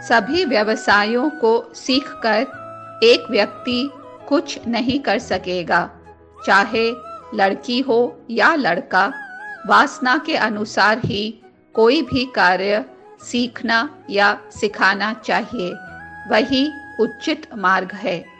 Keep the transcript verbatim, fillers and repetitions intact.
सभी व्यवसायों को सीखकर एक व्यक्ति कुछ नहीं कर सकेगा, चाहे लड़की हो या लड़का। वासना के अनुसार ही कोई भी कार्य सीखना या सिखाना चाहिए, वही उचित मार्ग है।